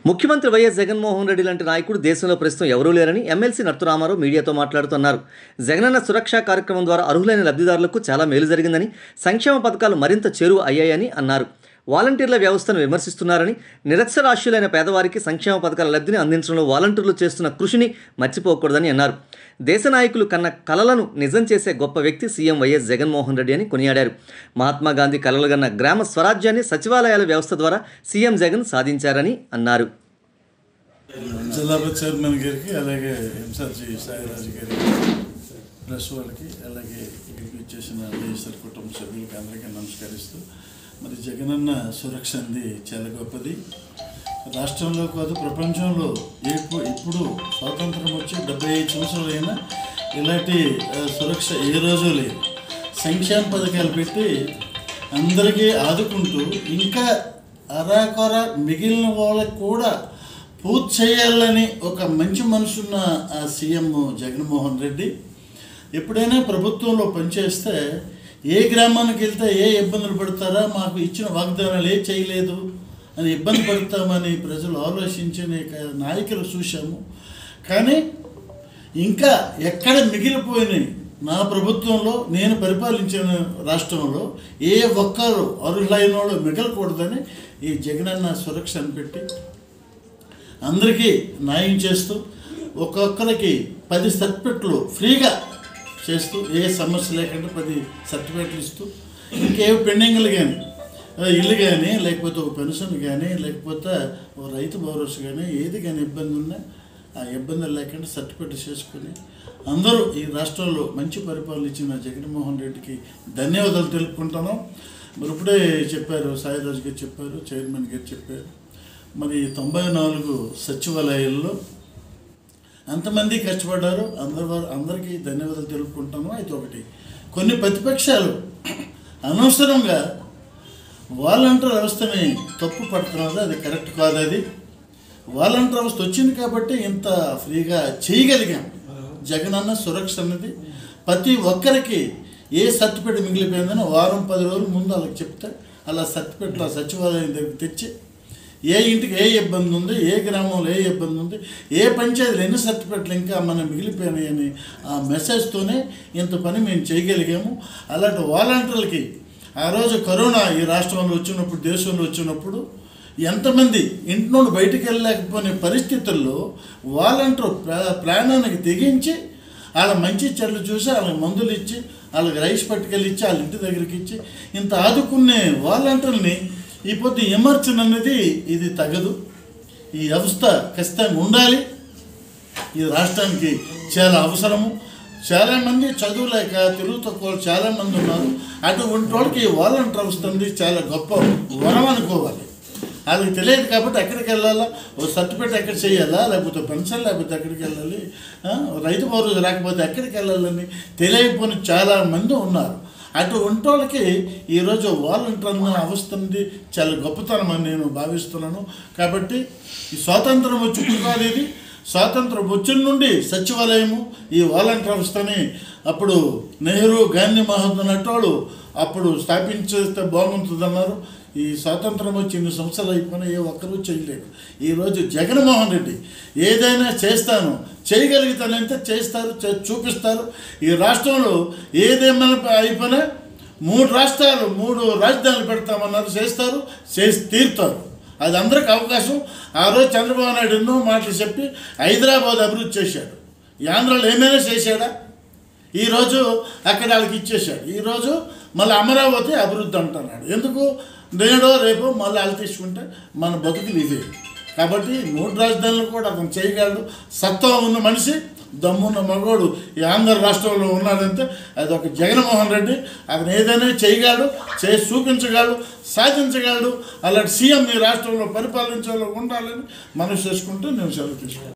ముఖ్యమంత్రి వైఎస్ జగన్మోహన్ రెడ్డి లాంటి నాయకుడు దేశంలో ప్రస్తుతం ఎవరూ లేరని ఎమ్మెల్సీ నర్తు రామారావు మీడియాతో మాట్లాడుతున్నారు. జగనన్న సురక్ష కార్యక్రమం ద్వారా అర్హులైన లబ్ధిదారులకు చాలా మేలు జరిగిందని, సంక్షేమ పథకాలు మరింత చేరువ అయ్యాయని అన్నారు. వాలంటీర్ల వ్యవస్థను విమర్శిస్తున్నారని, నిరక్షరాస్యులైన పేదవారికి సంక్షేమ పథకాల లబ్ధిని అందించడంలో వాలంటీర్లు చేస్తున్న కృషిని మర్చిపోకూడదని అన్నారు. దేశ నాయకులు కన్న కలలను నిజం చేసే గొప్ప వ్యక్తి సీఎం వైఎస్ జగన్మోహన్ రెడ్డి అని కొనియాడారు. మహాత్మా గాంధీ కలలుగన్న గ్రామ స్వరాజ్యాన్ని సచివాలయాల వ్యవస్థ ద్వారా సీఎం జగన్ సాధించారని అన్నారు. జిల్లా చైర్మన్ గారికి, అలాగే ఎంసర్జీ సాయిరాజు గారికి, ప్రెస్ వాళ్ళకి, అలాగే ఇక్కడికి వచ్చేసిన వైఎస్ఆర్ కుటుంబ సభ్యులకి అందరికీ నమస్కరిస్తూ, మరి జగనన్న సురక్ష అంది చాలా గొప్పది. రాష్ట్రంలో కాదు, ప్రపంచంలో ఇప్పుడు స్వాతంత్రం వచ్చి 75 సంవత్సరాలు అయినా ఇలాంటి సురక్ష ఏ రోజు లేదు. సంక్షేమ పథకాలు పెట్టి అందరికీ ఆదుకుంటూ ఇంకా అరాకొర మిగిలిన వాళ్ళకి కూడా పూర్తి చేయాలని ఒక మంచి మనసున్న సీఎం జగన్మోహన్ రెడ్డి. ఎప్పుడైనా ప్రభుత్వంలో పనిచేస్తే ఏ గ్రామానికి వెళ్తే ఏ ఇబ్బందులు పడతారా, మాకు ఇచ్చిన వాగ్దానాలు ఏ చేయలేదు అని ఇబ్బంది పడతామని ప్రజలు ఆలోచించిన నాయకులు చూశాము. కానీ ఇంకా ఎక్కడ మిగిలిపోయినాయి, నా ప్రభుత్వంలో నేను పరిపాలించిన రాష్ట్రంలో ఏ ఒక్కరు అర్హులైన వాళ్ళు మిగలకూడదని ఈ జగనన్న సురక్ష అని పెట్టి అందరికీ న్యాయం చేస్తూ, ఒక్కొక్కరికి 10 సర్టిఫికెట్లు ఫ్రీగా చేస్తూ, ఏ సమస్య లేకుండా 10 సర్టిఫికెట్లు ఇస్తూ, ఇంకేవి పెండింగ్లు కానీ, ఇల్లు కానీ, లేకపోతే ఒక పెన్షన్ కానీ, లేకపోతే ఓ రైతు భరోసా కానీ, ఏది కానీ ఇబ్బంది ఉన్నా ఆ ఇబ్బంది లేకుండా సర్టిఫికెట్ చేసుకుని అందరూ ఈ రాష్ట్రంలో మంచి పరిపాలన ఇచ్చిన జగన్మోహన్ రెడ్డికి ధన్యవాదాలు తెలుపుకుంటున్నాం. మరి ఇప్పుడే చెప్పారు, సాయిరాజు గారు చెప్పారు, చైర్మన్ గారు చెప్పారు, మరి 94 సచివాలయాల్లో అంతమంది కష్టపడ్డారు. అందరికీ ధన్యవాదాలు తెలుపుకుంటాము. అయితే ఒకటి, కొన్ని ప్రతిపక్షాలు అనవసరంగా వాలంటీర్ వ్యవస్థని తప్పు పడుతున్నారు. అది కరెక్ట్ కాదు. అది వాలంటీర్ వ్యవస్థ వచ్చింది కాబట్టి ఇంత ఫ్రీగా చేయగలిగాం. జగనన్న సురక్ష అన్నది ప్రతి ఒక్కరికి ఏ సర్టిఫికేట్ మిగిలిపోయిందని వారం 10 రోజుల ముందు వాళ్ళకి చెప్తే అలా సర్టిఫికేట్లు ఆ సచివాలయం దగ్గర తెచ్చి ఏ ఇంటికి ఏ ఇబ్బంది ఉంది, ఏ గ్రామంలో ఏ ఇబ్బంది ఉంది, ఏ పంచాయతీలో ఎన్ని సర్టిఫికెట్లు ఇంకా మనం మిగిలిపోయినాయని ఆ మెసేజ్తోనే ఇంత పని మేము చేయగలిగాము. అలాంటి వాలంటీర్లకి ఆ రోజు కరోనా ఈ రాష్ట్రంలో వచ్చినప్పుడు, దేశంలో వచ్చినప్పుడు ఎంతమంది ఇంటి నుండి బయటికి వెళ్ళలేకపోయిన పరిస్థితుల్లో వాలంటీర్ ప్రాణానికి తెగించి వాళ్ళ మంచి చెడ్లు చూసి వాళ్ళకి మందులు ఇచ్చి, వాళ్ళకి రైస్ పట్టుకెళ్ళి ఇచ్చి, వాళ్ళ ఇంటి దగ్గరికి ఇచ్చి ఇంత ఆదుకునే వాలంటీర్ని ఈ పొద్దు విమర్శన అనేది ఇది తగదు. ఈ వ్యవస్థ ఖచ్చితంగా ఉండాలి. ఈ రాష్ట్రానికి చాలా అవసరము. చాలామంది చదువులేక తెలుగు తక్కువ చాలామంది ఉన్నారు. అటువంటి వాళ్ళకి ఈ వాలంటీర్ వ్యవస్థ అనేది చాలా గొప్ప వరం అనుకోవాలి. వాళ్ళకి తెలియదు కాబట్టి ఎక్కడికి వెళ్ళాలా, ఓ సర్టిఫికేట్ ఎక్కడ చేయాలా, లేకపోతే పెన్షన్ లేకపోతే ఎక్కడికి వెళ్ళాలి, రైతు భరోసా లేకపోతే ఎక్కడికి వెళ్ళాలని తెలియకపోయిన చాలామంది ఉన్నారు. అటువంటి వాళ్ళకి ఈరోజు వాలంటీర్ అన్న అవస్థ ఉంది చాలా గొప్పతనం అని నేను భావిస్తున్నాను. కాబట్టి ఈ స్వాతంత్రం వచ్చి కాదు, ఇది స్వాతంత్రం వచ్చిన నుండి సచివాలయము ఈ వాలంటీర్ వ్యవస్థని అప్పుడు నెహ్రూ, గాంధీ మహాత్ములు వాళ్ళు అప్పుడు స్థాపించేస్తే బాగుంటుందన్నారు. ఈ స్వాతంత్రం వచ్చి 2 సంవత్సరాలు అయిపోయినా ఏ ఒక్కరూ చేయలేరు. ఈరోజు జగన్మోహన్ రెడ్డి ఏదైనా చేస్తాను, చేయగలుగుతానంటే చేస్తారు, చూపిస్తారు. ఈ రాష్ట్రంలో ఏదేమైనా అయిపోయినా 3 రాష్ట్రాలు 3 రాజధానులు పెడతామన్నారు, చేస్తారు, చేసి తీరుతారు. అది అందరికి అవకాశం. ఆ రోజు చంద్రబాబు నాయుడు ఎన్నో మాటలు చెప్పి హైదరాబాద్ అభివృద్ధి చేశాడు. ఈ ఆంధ్రాలో ఏమైనా చేశాడా? ఈరోజు అక్కడ వాళ్ళకి ఇచ్చేశాడు. ఈరోజు మళ్ళీ అమరావతి అభివృద్ధి అంటున్నాడు. ఎందుకు? నేడో రేపు మళ్ళీ వాళ్ళు తీసుకుంటే మన బతుకులు ఇవే. కాబట్టి 3 రాజధానులు కూడా అతను చేయగలడు. సత్తా ఉన్న మనిషి, దమ్మున్న మగోడు ఈ ఆంధ్ర రాష్ట్రంలో ఉన్నాడంటే అది ఒక జగన్మోహన్ రెడ్డి. అతను ఏదైనా చేయగలడు, చేసి చూపించగలడు, సాధించగలడు. అలాంటి సీఎం ఈ రాష్ట్రంలో పరిపాలించాలో ఉండాలని మనసు చేసుకుంటూ నేను సెలవు తీసుకుంటాను.